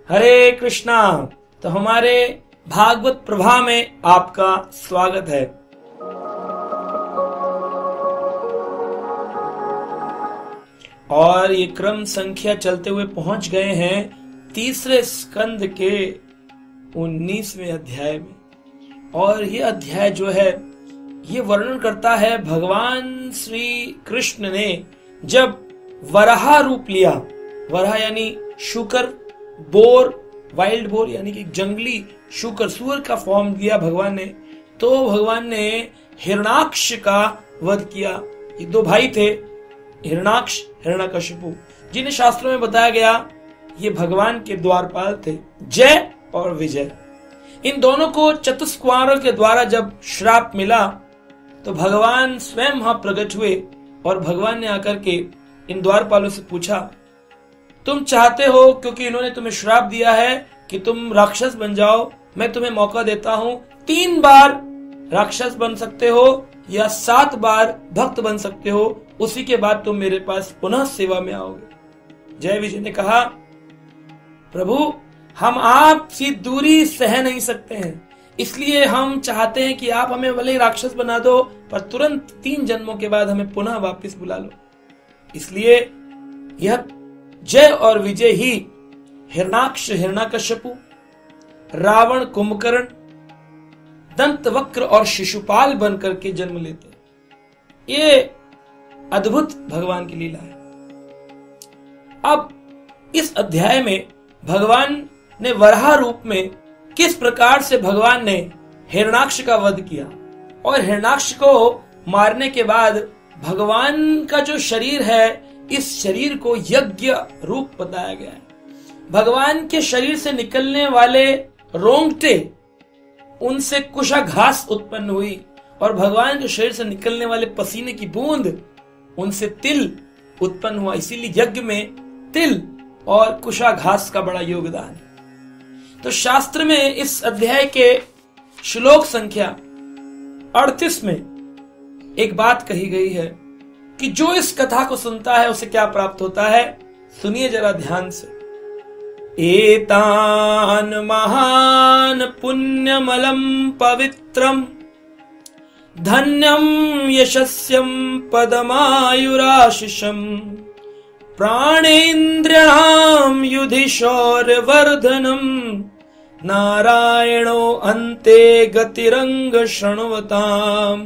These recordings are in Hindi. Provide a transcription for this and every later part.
हरे कृष्णा। तो हमारे भागवत प्रभा में आपका स्वागत है। और ये क्रम संख्या चलते हुए पहुंच गए हैं तीसरे स्कंद के 19वें अध्याय में। और ये अध्याय जो है ये वर्णन करता है भगवान श्री कृष्ण ने जब वराह रूप लिया। वराह यानी शूकर, बोर, वाइल्ड बोर यानी कि जंगली शूकर, सुअर का फॉर्म लिया भगवान ने। तो भगवान ने हिरणाक्ष का वध किया। ये दो भाई थे, हिरणाक्ष, हिरण्यकशिपु, जिन्हें शास्त्रों में बताया गया ये भगवान के द्वारपाल थे, जय और विजय। इन दोनों को चतुष्कुमारों के द्वारा जब श्राप मिला तो भगवान स्वयं वहां प्रकट हुए और भगवान ने आकर के इन द्वारपालों से पूछा, तुम चाहते हो, क्योंकि इन्होंने तुम्हें श्राप दिया है कि तुम राक्षस बन जाओ, मैं तुम्हें मौका देता हूं, 3 बार राक्षस बन सकते हो या 7 बार भक्त बन सकते हो, उसी के बाद तुम मेरे पास पुनः सेवा में आओगे। जय विजय ने कहा, प्रभु हम आपसी दूरी सह नहीं सकते हैं, इसलिए हम चाहते हैं कि आप हमें भले ही राक्षस बना दो पर तुरंत 3 जन्मों के बाद हमें पुनः वापस बुला लो। इसलिए यह जय और विजय ही हिरणाक्ष, हिरण्यकशिपु, रावण, कुंभकर्ण, दंतवक्र और शिशुपाल बनकर के जन्म लेते हैं। ये अद्भुत भगवान की लीला है। अब इस अध्याय में भगवान ने वराह रूप में किस प्रकार से भगवान ने हिरणाक्ष का वध किया और हिरणाक्ष को मारने के बाद भगवान का जो शरीर है, इस शरीर को यज्ञ रूप बताया गया है। भगवान के शरीर से निकलने वाले रोंगटे, उनसे कुशाघास उत्पन्न हुई और भगवान के शरीर से निकलने वाले पसीने की बूंद, उनसे तिल उत्पन्न हुआ। इसीलिए यज्ञ में तिल और कुशाघास का बड़ा योगदान है। तो शास्त्र में इस अध्याय के श्लोक संख्या 38 में एक बात कही गई है कि जो इस कथा को सुनता है उसे क्या प्राप्त होता है। सुनिए जरा ध्यान से। एतान महान पुण्यमलम पवित्रम धन्यम यशस्यम पदमायुराशिषम प्राणेन्द्रियाणाम युधिशौर्यवर्धनम नारायणो अन्ते गतिरंग शृण्वताम।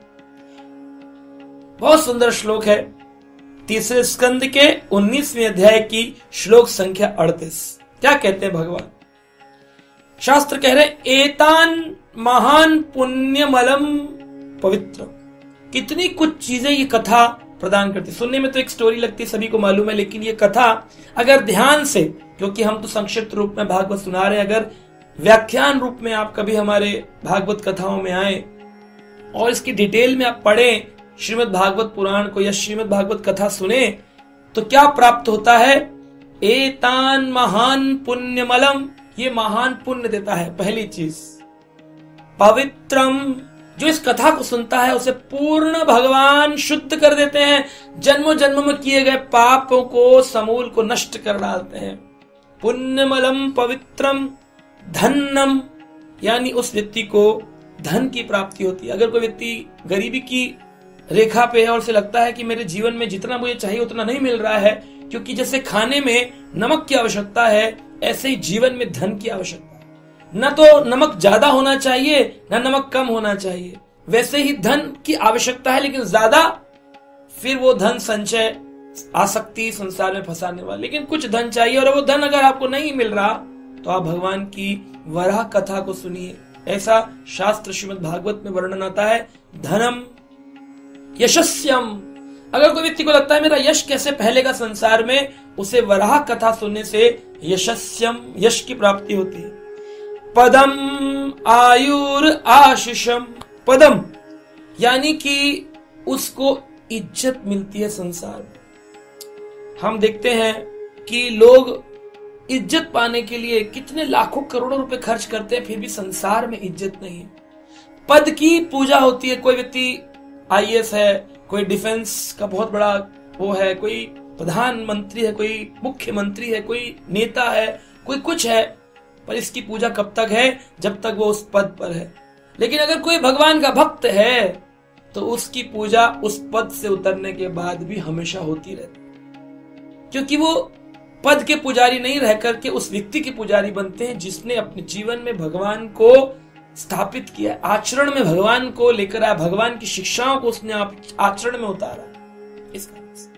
बहुत सुंदर श्लोक है, तीसरे स्कंद के 19वें अध्याय की श्लोक संख्या 38। क्या कहते हैं भगवान? शास्त्र कह रहे एतान महान पुण्यमलम पवित्र। कितनी कुछ चीजें ये कथा प्रदान करती। सुनने में तो एक स्टोरी लगती है, सभी को मालूम है, लेकिन ये कथा अगर ध्यान से, क्योंकि हम तो संक्षिप्त रूप में भागवत सुना रहे हैं, अगर व्याख्यान रूप में आप कभी हमारे भागवत कथाओं में आए और इसकी डिटेल में आप पढ़ें, श्रीमद् भागवत पुराण को या श्रीमद् भागवत कथा सुने, तो क्या प्राप्त होता है? एतान महान पुण्यमलम, ये महान पुण्य देता है। पहली चीज पवित्रम, जो इस कथा को सुनता है उसे पूर्ण भगवान शुद्ध कर देते हैं, जन्मों जन्मों में किए गए पापों को समूल को नष्ट कर डालते हैं। पुण्यमलम पवित्रम धन्नम, यानी उस व्यक्ति को धन की प्राप्ति होती है। अगर कोई व्यक्ति गरीबी की रेखा पे है और उसे लगता है कि मेरे जीवन में जितना मुझे चाहिए उतना नहीं मिल रहा है, क्योंकि जैसे खाने में नमक की आवश्यकता है, ऐसे ही जीवन में धन की आवश्यकता है। न तो नमक ज्यादा होना चाहिए न नमक कम होना चाहिए, वैसे ही धन की आवश्यकता है, लेकिन ज्यादा फिर वो धन संचय आसक्ति संसार में फंसाने वाला। लेकिन कुछ धन चाहिए और वो धन अगर आपको नहीं मिल रहा तो आप भगवान की वराह कथा को सुनिए। ऐसा शास्त्र श्रीमद् भागवत में वर्णन आता है। धनम यशस्यम, अगर कोई व्यक्ति को लगता है मेरा यश कैसे फैलेगा संसार में, उसे वराह कथा सुनने से यशस्यम, यश की प्राप्ति होती है। पदम आयुर आशीषम, पदम यानी कि उसको इज्जत मिलती है संसार में। हम देखते हैं कि लोग इज्जत पाने के लिए कितने लाखों करोड़ों रुपए खर्च करते हैं, फिर भी संसार में इज्जत नहीं है। पद की पूजा होती है। कोई व्यक्ति आईएएस है, कोई डिफेंस का बहुत बड़ा वो है, कोई प्रधानमंत्री है, कोई मुख्यमंत्री है, कोई नेता है, कोई कुछ है, पर इसकी पूजा कब तक है? जब तक वो उस पद पर है। लेकिन अगर कोई भगवान का भक्त है तो उसकी पूजा उस पद से उतरने के बाद भी हमेशा होती रहती, क्योंकि वो पद के पुजारी नहीं रह करके उस व्यक्ति के पुजारी बनते हैं जिसने अपने जीवन में भगवान को स्थापित किया, आचरण में भगवान को लेकर आया, भगवान की शिक्षाओं को उसने आचरण में उतारा। इस कारण से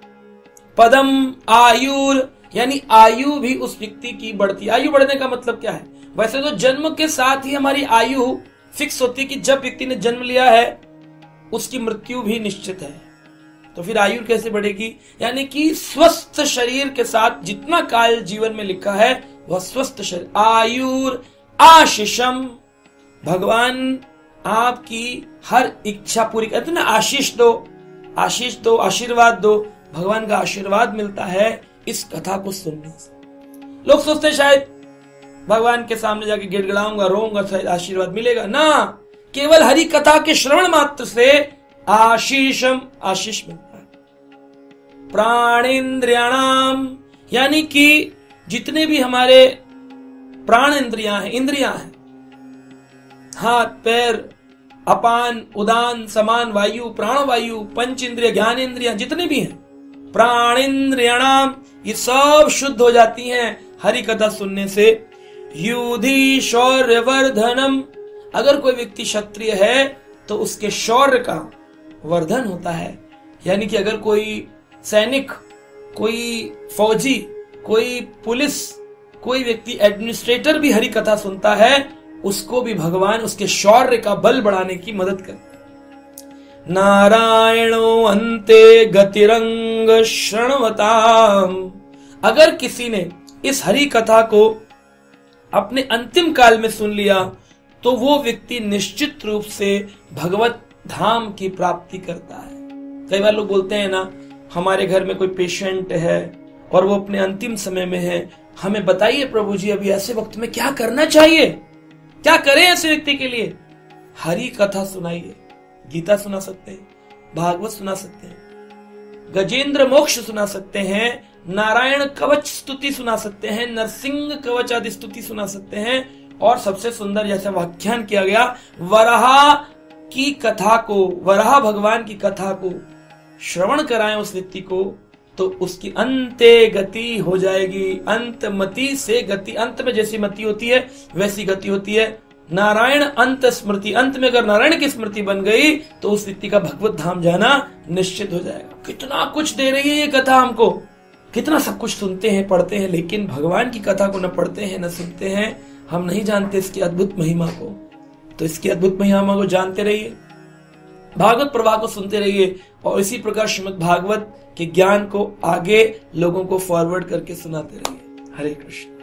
पदम आयुर, यानी आयु भी उस व्यक्ति की बढ़ती। आयु बढ़ने का मतलब क्या है? वैसे तो जन्म के साथ ही हमारी आयु फिक्स होती है कि जब व्यक्ति ने जन्म लिया है उसकी मृत्यु भी निश्चित है, तो फिर आयु कैसे बढ़ेगी? यानी कि स्वस्थ शरीर के साथ जितना काल जीवन में लिखा है वह स्वस्थ शरीर। आयुर आशीषम, भगवान आपकी हर इच्छा पूरी करते ना। आशीष दो, आशीष दो, आशीर्वाद दो, भगवान का आशीर्वाद मिलता है इस कथा को सुनने से। लोग सोचते हैं शायद भगवान के सामने जाके गिड़गिड़ाऊंगा, रोऊंगा, शायद आशीर्वाद मिलेगा ना। केवल हरि कथा के श्रवण मात्र से आशीषम, आशीष मिलता है। प्राणेन्द्रियाणाम, यानी कि जितने भी हमारे प्राण इंद्रियां हैं, हाथ पैर, अपान उदान समान वायु, प्राण वायु, पंच इंद्रिय, ज्ञान इंद्रियां जितने भी हैं, प्राणेन्द्रियाणाम, ये सब शुद्ध हो जाती हैं हरि कथा सुनने से। युधि शौर्यवर्धनम, अगर कोई व्यक्ति क्षत्रिय है तो उसके शौर्य का वर्धन होता है। यानी कि अगर कोई सैनिक, कोई फौजी, कोई पुलिस, कोई व्यक्ति एडमिनिस्ट्रेटर भी हरि कथा सुनता है, उसको भी भगवान उसके शौर्य का बल बढ़ाने की मदद करते हैं। नारायणो अन्ते गतिरंग शृण्वताम, अगर किसी ने इस हरि कथा को अपने अंतिम काल में सुन लिया तो वो व्यक्ति निश्चित रूप से भगवत धाम की प्राप्ति करता है। कई बार लोग बोलते हैं ना, हमारे घर में कोई पेशेंट है और वो अपने अंतिम समय में है, हमें बताइए प्रभु जी अभी ऐसे वक्त में क्या करना चाहिए, क्या करें ऐसे व्यक्ति के लिए? हरि कथा सुनाइए। गीता सुना सकते हैं, भागवत सुना सकते हैं, गजेंद्र मोक्ष सुना सकते हैं, नारायण कवच स्तुति सुना सकते हैं, नरसिंह कवच आदि स्तुति सुना सकते हैं, और सबसे सुंदर जैसे व्याख्यान किया गया वराह की कथा को, वराह भगवान की कथा को श्रवण कराएं उस व्यक्ति को, तो उसकी अंते गति हो जाएगी। अंतमति से गति, अंत में जैसी मति होती है वैसी गति होती है। नारायण अंत स्मृति, अंत में अगर नारायण की स्मृति बन गई तो उस व्यक्ति का भगवत धाम जाना निश्चित हो जाएगा। कितना कुछ दे रही है ये कथा हमको, कितना सब कुछ सुनते हैं, पढ़ते हैं, लेकिन भगवान की कथा को न पढ़ते हैं न सुनते हैं, हम नहीं जानते इसकी अद्भुत महिमा को। तो इसकी अद्भुत महिमा को जानते रहिए, भागवत प्रवाह को सुनते रहिए, और इसी प्रकार श्रीमद् भागवत के ज्ञान को आगे लोगों को फॉरवर्ड करके सुनाते रहिए। हरे कृष्ण।